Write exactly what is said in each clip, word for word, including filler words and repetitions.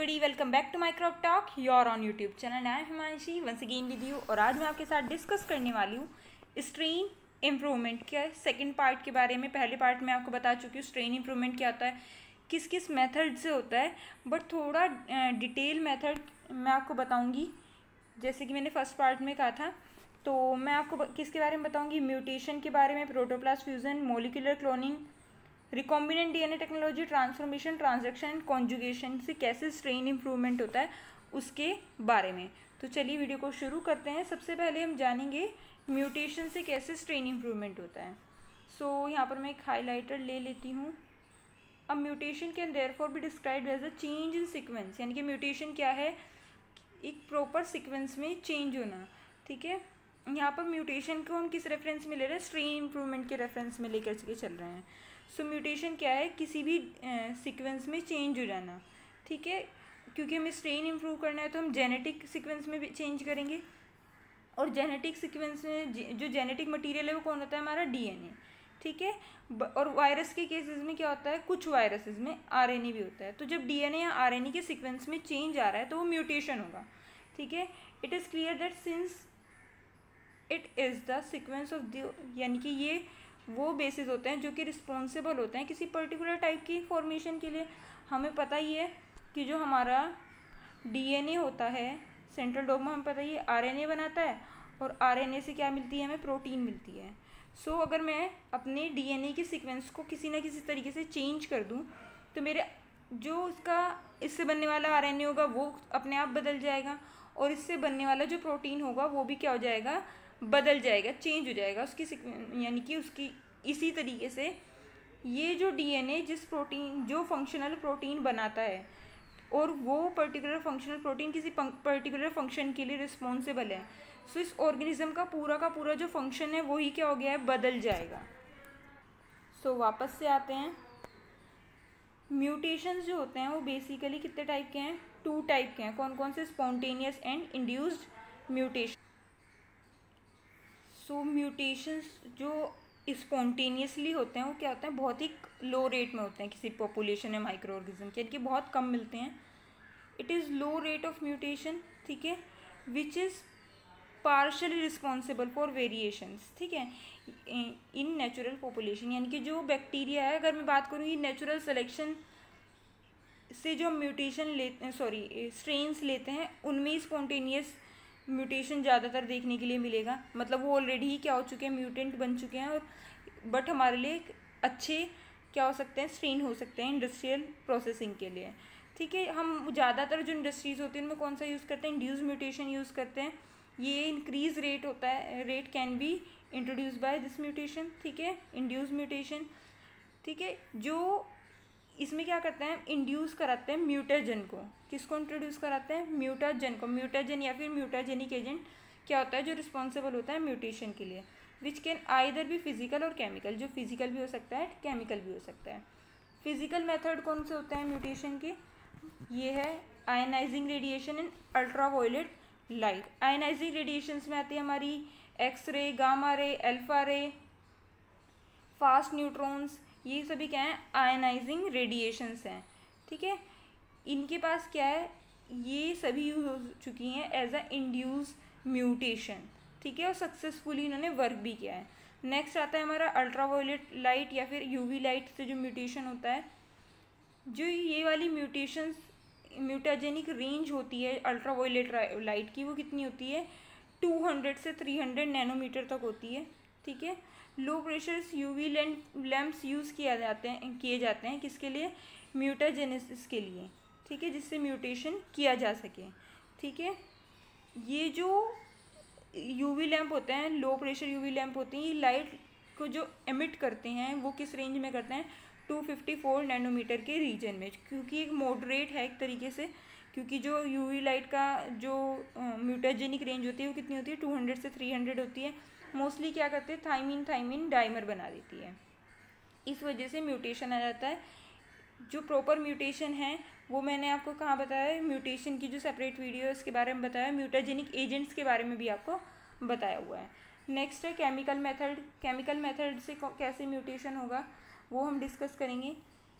everybody, welcome back to Micro Talk. You're on YouTube channel. I am Himanshi once again with you. और आज मैं आपके साथ discuss करने वाली हूँ स्ट्रेन इम्प्रूवमेंट के सेकंड पार्ट के बारे में. पहले पार्ट में आपको बता चुकी हूँ स्ट्रेन इम्प्रूवमेंट क्या होता है, किस किस मेथड से होता है, बट थोड़ा डिटेल मेथड मैं आपको बताऊँगी. जैसे कि मैंने फर्स्ट पार्ट में कहा था, तो मैं आपको किसके बारे में बताऊँगी, म्यूटेशन के बारे में, protoplast fusion, molecular cloning, recombinant DNA technology, transformation, transaction and conjugation से कैसे स्ट्रेन इम्प्रूवमेंट होता है उसके बारे में. तो चलिए वीडियो को शुरू करते हैं. सबसे पहले हम जानेंगे म्यूटेशन से कैसे स्ट्रेन इम्प्रूवमेंट होता है. सो so, यहाँ पर मैं एक हाईलाइटर ले लेती हूँ. अब mutation can therefore be described as a change in sequence, यानी कि म्यूटेशन क्या है, एक प्रॉपर सीक्वेंस में चेंज होना. ठीक है, यहाँ पर म्यूटेशन को हम किस रेफरेंस में ले रहे हैं, स्ट्रेन इम्प्रूवमेंट के रेफरेंस में लेकर के चल रहे हैं. सो so, म्यूटेशन क्या है, किसी भी सीक्वेंस में चेंज हो जाना. ठीक है, क्योंकि हमें स्ट्रेन इम्प्रूव करना है तो हम जेनेटिक सीक्वेंस में भी चेंज करेंगे. और जेनेटिक सीक्वेंस में जो जेनेटिक मटेरियल है वो कौन होता है, हमारा डीएनए. ठीक है, और वायरस के केसेस में क्या होता है, कुछ वायरसेस में आरएनए भी होता है. तो जब डीएनए या आरएनए के सीक्वेंस में चेंज आ रहा है तो वो म्यूटेशन होगा. ठीक है, it is clear that since it is the sequence of the, यानी कि ये वो बेसिस होते हैं जो कि रिस्पॉन्सिबल होते हैं किसी पर्टिकुलर टाइप की फॉर्मेशन के लिए. हमें पता ही है कि जो हमारा डीएनए होता है, सेंट्रल डोग्मा, हमें पता ही है आरएनए बनाता है, और आरएनए से क्या मिलती है, हमें प्रोटीन मिलती है. सो so, अगर मैं अपने डीएनए के सीक्वेंस को किसी ना किसी तरीके से चेंज कर दूं तो मेरे जो उसका इससे बनने वाला आरएनए होगा वो अपने आप बदल जाएगा, और इससे बनने वाला जो प्रोटीन होगा वो भी क्या हो जाएगा, बदल जाएगा, चेंज हो जाएगा उसकी, यानी कि उसकी इसी तरीके से ये जो डीएनए जिस प्रोटीन जो फंक्शनल प्रोटीन बनाता है और वो पर्टिकुलर फंक्शनल प्रोटीन किसी पर्टिकुलर फंक्शन के लिए रिस्पॉन्सिबल है, सो इस ऑर्गेनिज्म का पूरा का पूरा जो फंक्शन है वही क्या हो गया है, बदल जाएगा. सो so, वापस से आते हैं. म्यूटेशंस जो होते हैं वो बेसिकली कितने टाइप के हैं, टू टाइप के हैं. कौन कौन से, spontaneous and induced mutation. So mutations जो स्पॉन्टेनियसली होते हैं वो क्या होते हैं, बहुत ही लो रेट में होते हैं किसी पॉपुलेशन या माइक्रो ऑर्गेनिज्म के, यानी कि बहुत कम मिलते हैं. It is low rate of mutation. ठीक है, which is partially responsible for variations. ठीक है, इन नेचुरल पॉपुलेशन, यानी कि जो बैक्टीरिया है, अगर मैं बात करूँ ये नेचुरल सिलेक्शन से जो म्यूटेशन लेते सॉरी स्ट्रेन्स लेते हैं उनमें स्पॉन्टेनियस म्यूटेशन ज़्यादातर देखने के लिए मिलेगा. मतलब वो ऑलरेडी ही क्या हो चुके हैं, म्यूटेंट बन चुके हैं, और बट हमारे लिए अच्छे क्या हो सकते हैं, स्ट्रेन हो सकते हैं इंडस्ट्रियल प्रोसेसिंग के लिए. ठीक है, हम ज़्यादातर जो इंडस्ट्रीज़ होती हैं उनमें कौन सा यूज़ करते हैं, इंड्यूस म्यूटेशन यूज़ करते हैं. ये इंक्रीज रेट होता है, rate can be introduce by this mutation. ठीक है, इंड्यूस म्यूटेशन. ठीक है, जो इसमें क्या करते हैं, इंड्यूस कराते हैं म्यूटाजन को. किसको इंट्रोड्यूस कराते हैं, म्यूटाजन को. म्यूटाजन या फिर म्यूटाजेनिक एजेंट क्या होता है जो रिस्पॉन्सिबल होता है म्यूटेशन के लिए, विच कैन आइदर भी फिजिकल और केमिकल. जो फिजिकल भी हो सकता है, केमिकल भी हो सकता है. फिजिकल मेथड कौन से होते हैं म्यूटेशन के, ये है ionising radiation and ultraviolet light. Ionising radiations में आती है हमारी X ray, gamma ray, alpha रे, फास्ट न्यूट्रॉन्स. ये सभी क्या है, आयनाइजिंग रेडिएशंस हैं. ठीक है, इनके पास क्या है, ये सभी यूज हो चुकी हैं एज अ इंड्यूस म्यूटेशन. ठीक है, और सक्सेसफुली इन्होंने वर्क भी किया है. नेक्स्ट आता है हमारा अल्ट्रावायलेट लाइट या फिर यूवी लाइट से जो म्यूटेशन होता है. जो ये वाली म्यूटेशंस म्यूटाजेनिक रेंज होती है अल्ट्रावायलेट लाइट की, वो कितनी होती है, टू हंड्रेड से थ्री हंड्रेड नैनोमीटर तक होती है. ठीक है, low pressure UV lamps use किया जाते हैं किए जाते हैं किसके लिए, म्यूटाजेनेसिस के लिए. ठीक है, जिससे म्यूटेशन किया जा सके. ठीक है, ये जो यूवी लैंप होते हैं, लो प्रेशर यूवी लैंप होते हैं, ये लाइट को जो एमिट करते हैं वो किस रेंज में करते हैं, टू फिफ्टी फोर नैनोमीटर के रीजन में. क्योंकि एक मॉडरेट है एक तरीके से, क्योंकि जो यूवी लाइट का जो म्यूटाजेनिक रेंज होती है वो कितनी होती है, टू हंड्रेड से थ्री हंड्रेड होती है. मोस्टली क्या करते हैं, थाइमिन थाइमिन डाइमर बना देती है, इस वजह से म्यूटेशन आ जाता है. जो प्रॉपर म्यूटेशन है वो मैंने आपको कहाँ बताया है, म्यूटेशन की जो सेपरेट वीडियो है उसके बारे में बताया, म्यूटाजेनिक एजेंट्स के बारे में भी आपको बताया हुआ है. नेक्स्ट है केमिकल मेथड. केमिकल मेथड से कैसे म्यूटेशन होगा वो हम डिस्कस करेंगे.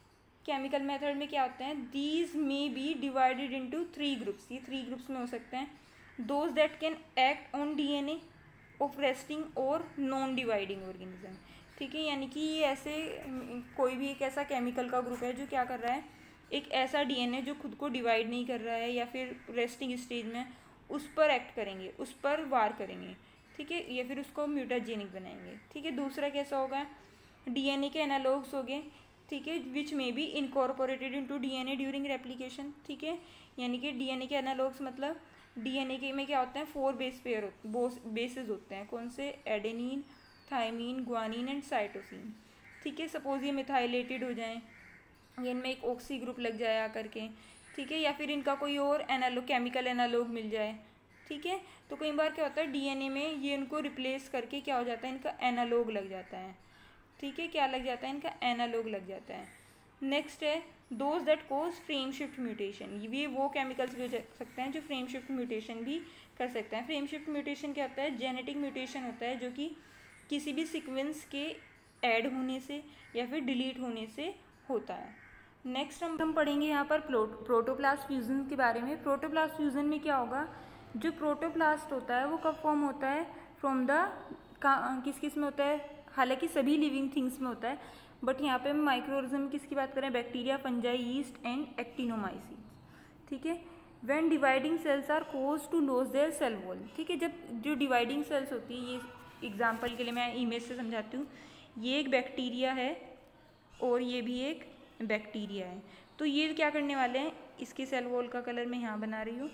केमिकल मेथड में क्या होते हैं, these may be divided into three groups, ये थ्री ग्रुप्स में हो सकते हैं. Those that can act on DNA of resting और नॉन डिवाइडिंग ऑर्गेनिज्म. ठीक है, यानी कि ये ऐसे कोई भी एक ऐसा केमिकल का ग्रुप है जो क्या कर रहा है, एक ऐसा डीएनए जो खुद को डिवाइड नहीं कर रहा है या फिर रेस्टिंग स्टेज में, उस पर एक्ट करेंगे, उस पर वार करेंगे. ठीक है, या फिर उसको म्यूटाजेनिक बनाएंगे. ठीक है, दूसरा कैसा होगा, डीएनए के एनालॉग्स हो गए. ठीक है, which may be incorporated into DNA during replication. ठीक है, यानी कि डीएनए के एनालॉग्स मतलब डीएनए के में क्या होते हैं, फोर बेस पेयर बेसेस होते हैं. कौन से, adenine, thymine, guanine and cytosine. ठीक है, सपोज ये मिथाइलेटेड हो जाएं, ये इनमें एक ऑक्सी ग्रुप लग जाए आकर के. ठीक है, या फिर इनका कोई और एनालॉग केमिकल एनालॉग मिल जाए. ठीक है, तो कई बार क्या होता है डीएनए में ये इनको रिप्लेस करके क्या हो जाता है, इनका एनालॉग लग जाता है. ठीक है, क्या लग जाता है, इनका एनालॉग लग जाता है. नेक्स्ट है those that cause frame shift mutation. ये वो केमिकल्स भी हो सकते हैं जो फ्रेम शिफ्ट म्यूटेशन भी कर सकते हैं. फ्रेम शिफ्ट म्यूटेशन क्या होता है, जेनेटिक म्यूटेशन होता है जो कि किसी भी सीक्वेंस के ऐड होने से या फिर डिलीट होने से होता है. नेक्स्ट हम हम पढ़ेंगे यहाँ पर प्रोटोप्लास्ट फ्यूजन के बारे में. प्रोटोप्लास्ट फ्यूजन में क्या होगा, जो प्रोटोप्लास्ट होता है वो कब फॉर्म होता है, फ्रॉम द किस किस में होता है, हालांकि सभी लिविंग थिंग्स में होता है, बट यहाँ पे हम माइक्रोऑर्गेनिज्म किसकी बात करें, bacteria, fungi, yeast and actinomycin. ठीक है, when dividing cells are cause to loss their cell wall. ठीक है, जब जो डिवाइडिंग सेल्स होती है, ये एग्जाम्पल के लिए मैं इमेज से समझाती हूँ, ये एक बैक्टीरिया है और ये भी एक बैक्टीरिया है. तो ये क्या करने वाले हैं, इसके सेल वॉल का कलर मैं यहाँ बना रही हूँ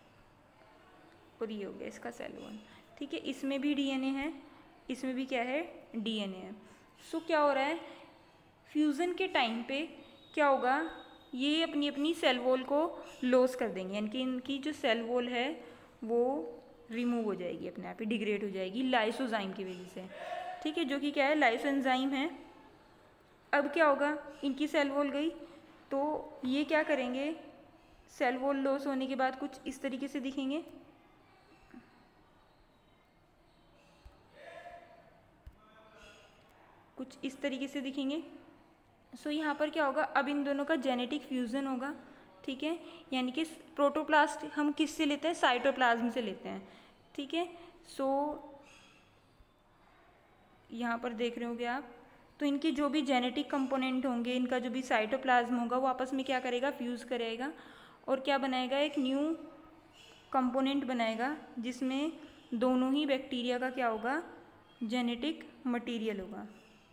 और ये हो गया इसका सेल वॉल. ठीक है, इसमें भी डीएनए है, इसमें भी क्या है, डीएनए है. सो क्या हो रहा है, फ्यूज़न के टाइम पे क्या होगा, ये अपनी अपनी सेल वॉल को लॉस कर देंगे, यानी कि इनकी जो सेल वॉल है वो रिमूव हो जाएगी, अपने आप ही डिग्रेड हो जाएगी लाइसोजाइम की वजह से. ठीक है, जो कि क्या है, लाइसोएंजाइम है. अब क्या होगा, इनकी सेल वॉल गई तो ये क्या करेंगे, सेल वॉल लॉस होने के बाद कुछ इस तरीके से दिखेंगे. कुछ इस तरीके से दिखेंगे. सो so, यहाँ पर क्या होगा, अब इन दोनों का जेनेटिक फ्यूज़न होगा. ठीक है, यानी कि प्रोटोप्लास्ट हम किस से लेते हैं, साइटोप्लाज्म से लेते हैं. ठीक है, सो so, यहाँ पर देख रहे होंगे आप, तो इनके जो भी जेनेटिक कंपोनेंट होंगे, इनका जो भी साइटोप्लाज्म होगा वो आपस में क्या करेगा, फ्यूज़ करेगा और क्या बनाएगा, एक न्यू कंपोनेंट बनाएगा जिसमें दोनों ही बैक्टीरिया का क्या होगा, जेनेटिक मटेरियल होगा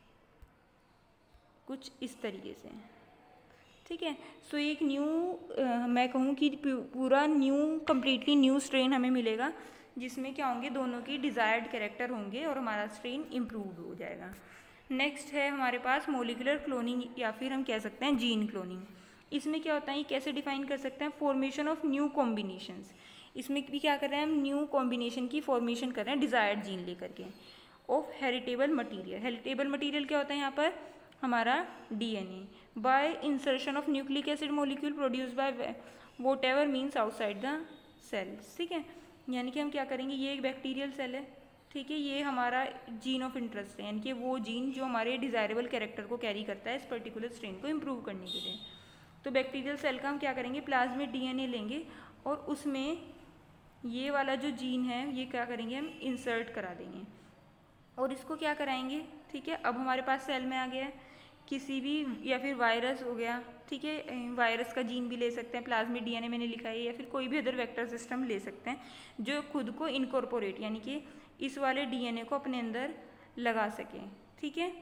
कुछ इस तरीके से. ठीक है, सो so, एक न्यू मैं कहूँ कि पूरा न्यू कम्प्लीटली न्यू स्ट्रेन हमें मिलेगा जिसमें क्या होंगे, दोनों की डिज़ायर्ड कैरेक्टर होंगे और हमारा स्ट्रेन इम्प्रूव हो जाएगा. नेक्स्ट है हमारे पास मोलिकुलर क्लोनिंग या फिर हम कह सकते हैं जीन क्लोनिंग. इसमें क्या होता है, ये कैसे डिफाइन कर सकते हैं, फॉर्मेशन ऑफ न्यू कॉम्बिनेशंस. इसमें भी क्या कर रहे हैं हम, न्यू कॉम्बिनेशन की फॉर्मेशन कर रहे हैं डिज़ायर्ड जीन लेकर के of heritable material. Heritable material क्या होता है यहाँ पर, हमारा DNA. By insertion of nucleic acid molecule produce by whatever means outside the cell. ठीक है, यानी कि हम क्या करेंगे, ये एक बैक्टीरियल सेल है. ठीक है, ये हमारा जीन ऑफ इंटरेस्ट है, यानी कि वो जीन जो हमारे डिज़ायरेबल कैरेक्टर को कैरी करता है इस पर्टिकुलर स्ट्रेन को इम्प्रूव करने के लिए. तो बैक्टीरियल सेल का हम क्या करेंगे, प्लाज्मिड डीएनए लेंगे और उसमें ये वाला जो जीन है ये क्या करेंगे, हम इंसर्ट करा देंगे और इसको क्या कराएंगे. ठीक है, अब हमारे पास सेल में आ गया है, किसी भी या फिर वायरस हो गया. ठीक है, वायरस का जीन भी ले सकते हैं, प्लाज्मिड डीएनए मैंने लिखा है, या फिर कोई भी अदर वेक्टर सिस्टम ले सकते हैं जो खुद को इनकॉर्पोरेट यानी कि इस वाले डीएनए को अपने अंदर लगा सकें. ठीक है,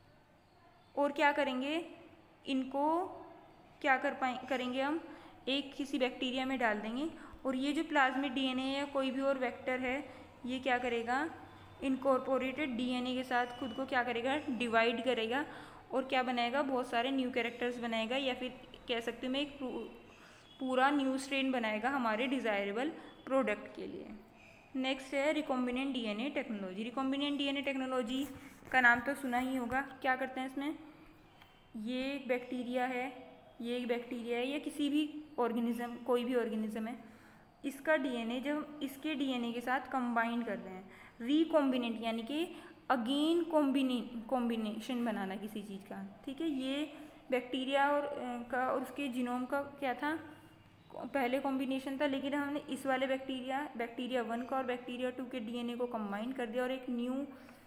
और क्या करेंगे, इनको क्या कर पाए करेंगे हम, एक किसी बैक्टीरिया में डाल देंगे और ये जो प्लाज्मिड डीएनए या कोई भी और वेक्टर है ये क्या करेगा, इनकॉर्पोरेटेड डीएनए के साथ खुद को क्या करेगा, डिवाइड करेगा और क्या बनाएगा, बहुत सारे न्यू कैरेक्टर्स बनाएगा या फिर कह सकते हैं एक पूरा न्यू स्ट्रेन बनाएगा हमारे डिज़ायरेबल प्रोडक्ट के लिए. नेक्स्ट है recombinant DNA technology. Recombinant DNA technology का नाम तो सुना ही होगा. क्या करते हैं इसमें, ये एक बैक्टीरिया है, ये एक बैक्टीरिया है या किसी भी ऑर्गेनिज्म, कोई भी ऑर्गेनिज्म है, इसका डीएनए जब इसके डीएनए के साथ कंबाइन कर रहे हैं, रिकॉम्बिनेंट यानी कि अगेन कॉम्बिने कॉम्बिनेशन बनाना किसी चीज़ का. ठीक है, ये बैक्टीरिया और का और उसके जीनोम का क्या था, पहले कॉम्बिनेशन था, लेकिन हमने इस वाले बैक्टीरिया बैक्टीरिया वन का और बैक्टीरिया टू के डीएनए को कंबाइन कर दिया और एक न्यू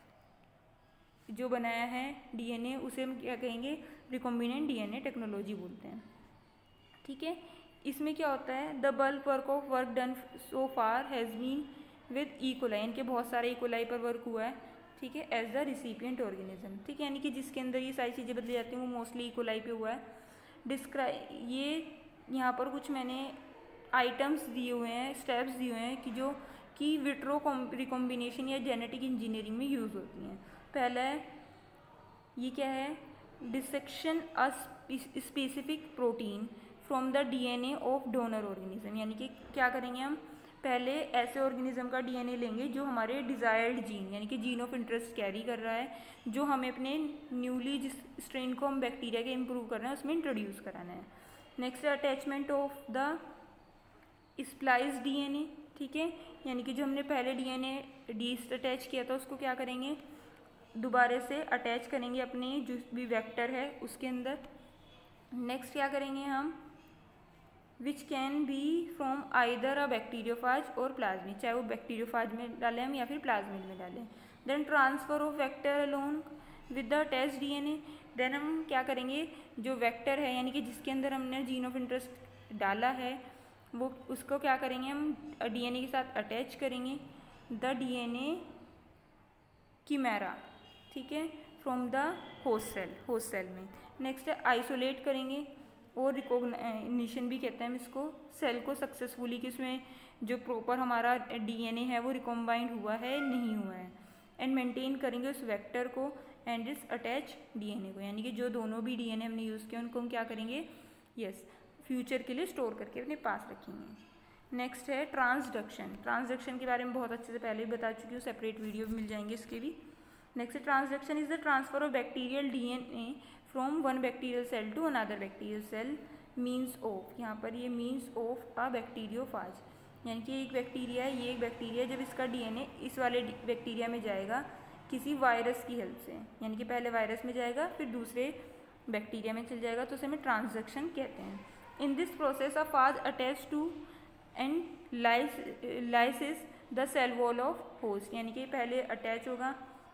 जो बनाया है डीएनए, उसे हम क्या कहेंगे, रिकॉम्बिनेंट डीएनए टेक्नोलॉजी बोलते हैं। ठीक है, इसमें क्या होता है, the bulk work of work done so far has been with E coli, इनके बहुत सारे ई कोलाई पर वर्क हुआ है। ठीक है, एज द रिसिपिएंट ऑर्गेनिज्म। ठीक है, यानी कि जिसके अंदर ये सारी चीज़ें बदली जाती हैं वो मोस्टली ई कोलाई पे हुआ है। डिस्क्राइब ये यहाँ पर कुछ मैंने आइटम्स दिए हुए हैं, स्टेप्स दिए हुए हैं कि जो कि विट्रो रिकॉम्बिनेशन या जेनेटिक इंजीनियरिंग में यूज़ होती हैं। पहला है, ये क्या है, dissection a specific protein from the DNA of donor organism, यानी कि क्या करेंगे हम, पहले ऐसे ऑर्गेनिज्म का डीएनए लेंगे जो हमारे डिज़ायर्ड जीन यानी कि जीन ऑफ इंटरेस्ट कैरी कर रहा है, जो हमें अपने न्यूली जिस स्ट्रेन को हम बैक्टीरिया के इम्प्रूव कर रहे हैं उसमें इंट्रोड्यूस कराना है। नेक्स्ट है attachment of the splice DNA. ठीक है, यानी कि जो हमने पहले डीएनए डीस्ट अटैच किया था उसको क्या करेंगे, दोबारा से अटैच करेंगे अपने जो भी वेक्टर है उसके अंदर। नेक्स्ट क्या करेंगे हम, which can be from either a bacteriophage और प्लाज्मिड, चाहे वो बैक्टीरियोफाज में डालें हम या फिर प्लाज्मिड में डालें। Then transfer of vector alone with the attach DNA, then हम क्या करेंगे, जो वेक्टर है यानी कि जिसके अंदर हमने जीन ऑफ इंटरेस्ट डाला है वो उसको क्या करेंगे हम डीएनए के साथ अटैच करेंगे, द डीएनए कीमेरा। ठीक है, from the host cell host cell में। नेक्स्ट है आइसोलेट करेंगे और रिकॉग्निशन भी कहते हैं हम इसको, सेल को सक्सेसफुली कि उसमें जो प्रॉपर हमारा डीएनए है वो रिकॉम्बाइंड हुआ है नहीं हुआ है। एंड मेंटेन करेंगे उस वेक्टर को एंड इस अटैच डीएनए को, यानी कि जो दोनों भी डीएनए हमने यूज़ किए उनको हम क्या करेंगे, यस फ्यूचर के लिए स्टोर करके अपने पास रखेंगे। नेक्स्ट है ट्रांसडक्शन। ट्रांसडक्शन के बारे में बहुत अच्छे से पहले ही बता चुकी हूँ, सेपरेट वीडियो मिल जाएंगे इसके भी। Next transduction is the transfer of bacterial DNA from one bacterial cell to another bacterial cell means of, यहाँ पर ये मीन्स ऑफ अ बैक्टीरियोफाज, यानी कि एक बैक्टीरिया है, ये एक बैक्टीरिया जब इसका डीएनए इस वाले बैक्टीरिया में जाएगा किसी वायरस की हेल्प से, यानी कि पहले वायरस में जाएगा फिर दूसरे बैक्टीरिया में चल जाएगा, तो उसे हमें ट्रांसडक्शन कहते हैं। In this process a phage attach to and lysis the cell wall of host, यानी कि पहले अटैच होगा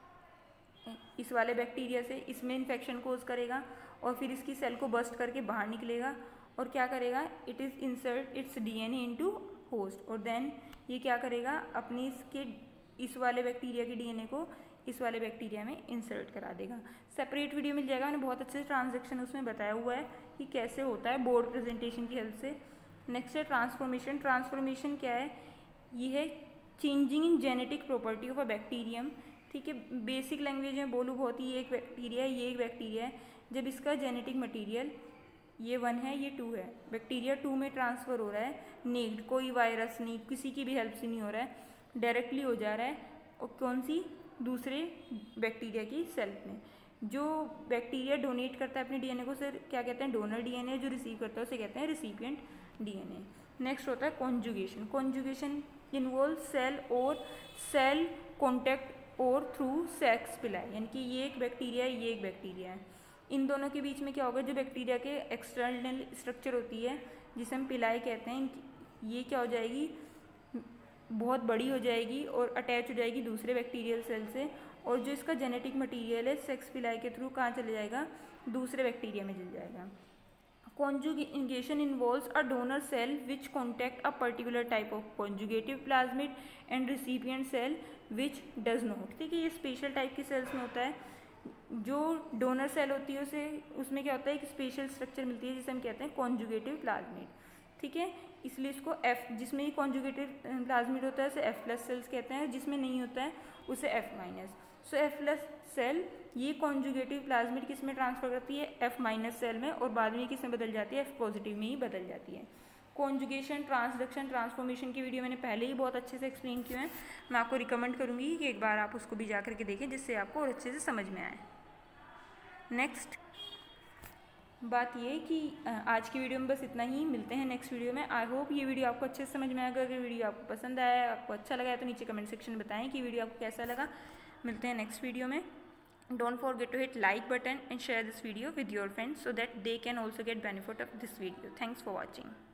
इस वाले बैक्टीरिया से, इसमें इन्फेक्शन कोज करेगा और फिर इसकी सेल को बस्ट करके बाहर निकलेगा और क्या करेगा, it is insert its DNA into host, और देन ये क्या करेगा, अपनी इसके इस वाले बैक्टीरिया के डीएनए को इस वाले बैक्टीरिया में इंसर्ट करा देगा। सेपरेट वीडियो मिल जाएगा, मैंने बहुत अच्छे से ट्रांजैक्शन उसमें बताया हुआ है कि कैसे होता है बोर्ड प्रेजेंटेशन की हेल्प से। नेक्स्ट है ट्रांसफॉर्मेशन। ट्रांसफॉर्मेशन क्या है, ये है changing in genetic property of a bacterium. ठीक है, बेसिक लैंग्वेज में बोलूँ बहुत ही, ये एक बैक्टीरिया है, ये एक बैक्टीरिया है, जब इसका जेनेटिक मटीरियल ये वन है ये टू है, बैक्टीरिया टू में ट्रांसफ़र हो रहा है, नेक्ड कोई वायरस नहीं, किसी की भी हेल्प से नहीं हो रहा है, डायरेक्टली हो जा रहा है, और कौन सी, दूसरे बैक्टीरिया की सेल में। जो बैक्टीरिया डोनेट करता है अपने डीएनए को, उसे क्या कहते हैं, डोनर डीएनए, जो रिसीव करता है उसे कहते हैं रिसिपिएंट डीएनए। नेक्स्ट होता है कॉन्जुगेशन। कॉन्जुगेशन इन्वॉल्व सेल और सेल कॉन्टैक्ट और थ्रू सेक्स पिलाई, यानी कि ये एक बैक्टीरिया है, ये एक बैक्टीरिया है, इन दोनों के बीच में क्या होगा, जो बैक्टीरिया के एक्सटर्नल स्ट्रक्चर होती है जिसे हम पिलाई कहते हैं, ये क्या हो जाएगी, बहुत बड़ी हो जाएगी और अटैच हो जाएगी दूसरे बैक्टीरियल सेल से, और जो इसका जेनेटिक मटेरियल है सेक्स पिलाई के थ्रू कहाँ चले जाएगा, दूसरे बैक्टीरिया में चल जाएगा। Conjugation involves a donor cell which contact a particular type of conjugative plasmid and recipient cell which does not। ठीक है, ये स्पेशल टाइप की सेल्स में होता है, जो डोनर सेल होती है उसे उसमें क्या होता है, एक स्पेशल स्ट्रक्चर मिलती है जिसे हम कहते हैं कॉन्जुगेटिव प्लाज्मिड। ठीक है, इसलिए इसको एफ, जिसमें ये कॉन्जुगेटिव प्लाज्मिड होता है उसे एफ प्लस सेल्स कहते हैं, जिसमें नहीं होता है उसे F minus. So F plus cell ये कॉन्जुगेटिव प्लाज्मिड किस में ट्रांसफर करती है, एफ माइनस सेल में, और बाद में किस में बदल जाती है, एफ पॉजिटिव में ही बदल जाती है। कॉन्जुगेशन, ट्रांसडक्शन, ट्रांसफॉर्मेशन की वीडियो मैंने पहले ही बहुत अच्छे से एक्सप्लेन किए हैं, मैं आपको रिकमेंड करूँगी कि एक बार आप उसको भी जा करके देखें जिससे आपको और अच्छे से समझ में आए। नेक्स्ट बात ये कि आज की वीडियो में बस इतना ही, मिलते हैं नेक्स्ट वीडियो में। आई होप ये वीडियो आपको अच्छे से समझ में आएगा। अगर वीडियो आपको पसंद आया, आपको अच्छा लगा है तो नीचे कमेंट सेक्शन में बताएं कि वीडियो आपको कैसा लगा। मिलते हैं नेक्स्ट वीडियो में, Don't forget to hit like button and share this video with your friends so that they can also get benefit of this video. Thanks for watching.